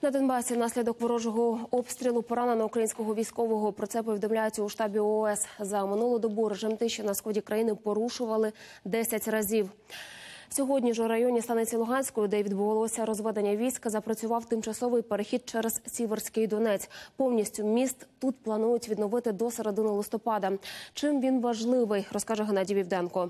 На Донбасі внаслідок ворожого обстрілу поранено українського військового. Про це повідомляють у штабі ООС. За минулу добу режим тиші на сході країни порушували 10 разів. Сьогодні ж у районі станиці Луганської, де відбувалося розведення військ, запрацював тимчасовий перехід через Сіверський Донець. Повністю міст тут планують відновити до середини листопада. Чим він важливий, розкаже Геннадій Вівденко.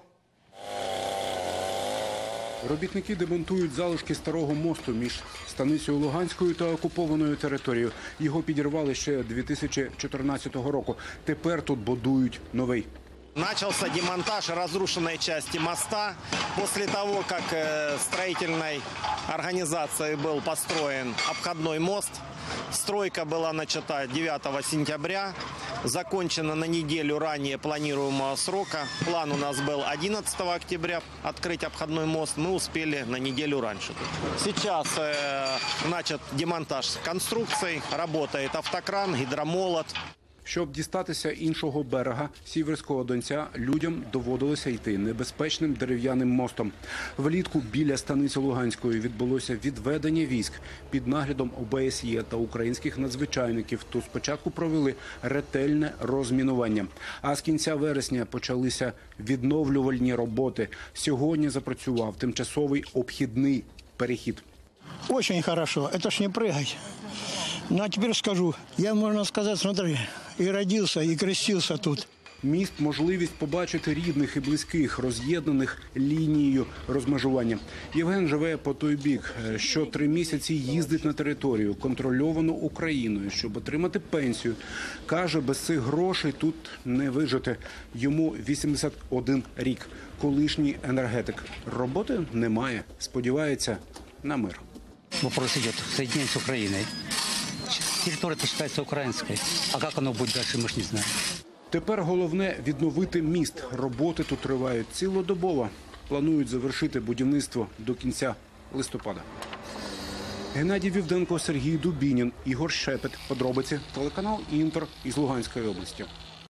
Робітники демонтують залишки старого мосту між станицею Луганською та окупованою територією. Його підірвали ще 2014 року. Тепер тут будують новий. Начался демонтаж разрушенной части моста. После того, как строительной организацией был построен обходной мост, стройка была начата 9 сентября, закончена на неделю ранее планируемого срока. План у нас был 11 октября открыть обходной мост, мы успели на неделю раньше. Сейчас начат демонтаж конструкций, работает автокран, гидромолот. Щоб дістатися іншого берега Сіверського Донця, людям доводилося йти небезпечним дерев'яним мостом. Влітку біля станиці Луганської відбулося відведення військ під наглядом ОБСЄ та українських надзвичайників. Тут спочатку провели ретельне розмінування. А з кінця вересня почалися відновлювальні роботи. Сьогодні запрацював тимчасовий обхідний перехід. Очень хорошо. Это ж не прыгать. Ну, а теперь скажу. Я, можно сказать, смотри, и родился, и крестился тут. Міст – можливість побачити рідних і близьких, роз'єднаних лінією розмежування. Євген живе по той бік. Що 3 місяці їздить на територію, контрольовану Україною, щоб отримати пенсію. Каже, без цих грошей тут не вижити. Йому 81 рік. Колишній енергетик. Роботи немає. Сподівається на мир. Вопрос идет соединение с Украиной. Территория-то считается украинской. А как оно будет дальше, мы ж не знаем. Тепер головне – відновити міст. Роботи тут тривають цілодобово. Планують завершити будівництво до кінця листопада. Геннадій Вівденко, Сергій Дубінін, Ігор Шепет. Подробиці. Телеканал «Інтер» із Луганської області.